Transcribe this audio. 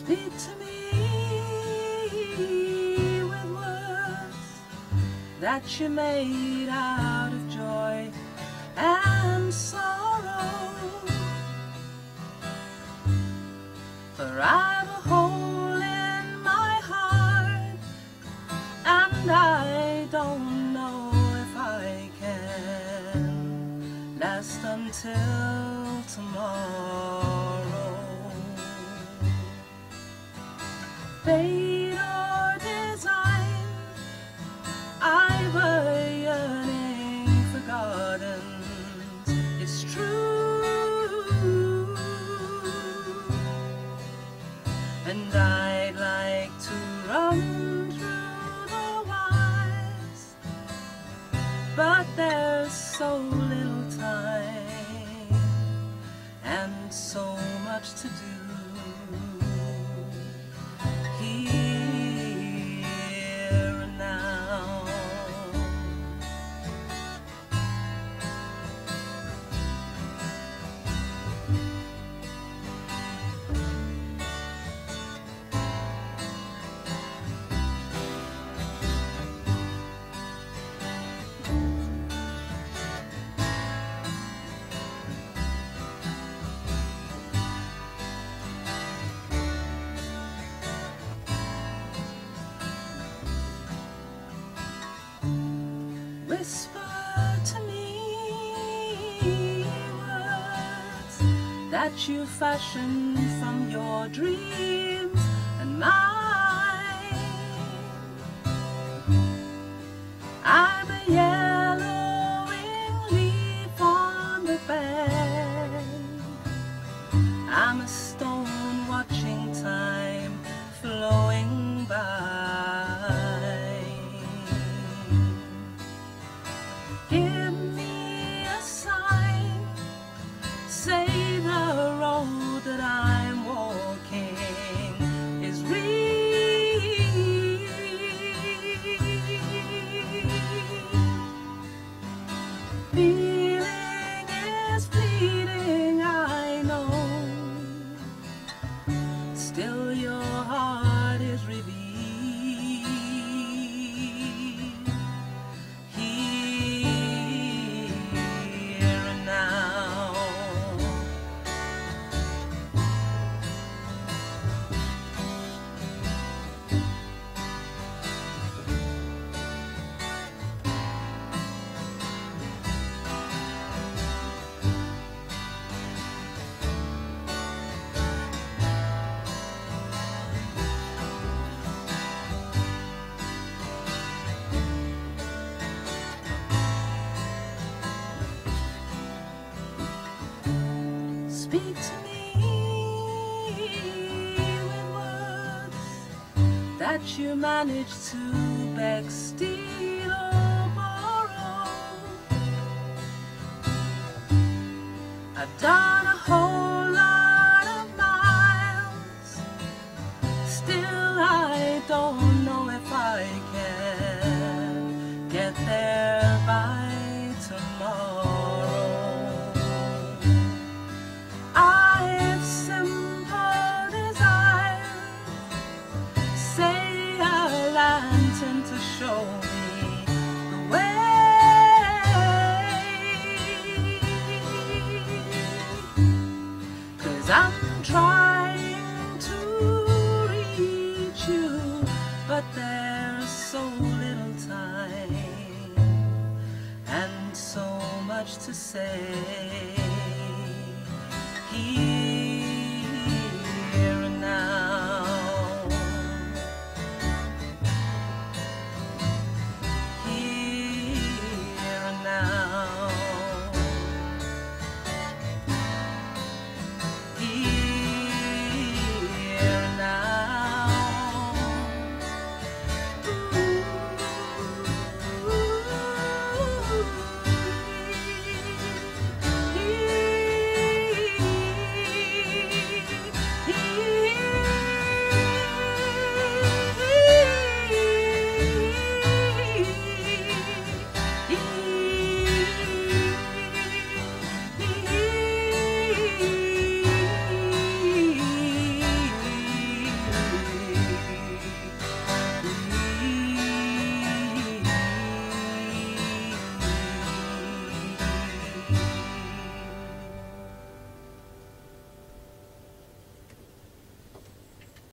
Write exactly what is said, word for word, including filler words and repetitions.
Speak to me with words that you made out of joy and sorrow, for I've a hole in my heart and I don't know if I can last until tomorrow. Fate or design, I've a yearning for gardens, it's true, and I'd like to run through the wires, but there's so little time and so much to do. Whisper to me words that you fashioned from your dreams and mine. I'm a yellowing leaf on the bank, I'm a stone watching time flowing by. Give me a sign, say the road that I'm walking is real. Feeling is fleeting, I know, still your heart is revealed. Speak to me with words that you managed to beg, steal or borrow. I've done a whole lot of miles, still I don't know if I can get there by tomorrow. To show me the way, 'cause I'm trying to reach you, but there's so little time and so much to say. He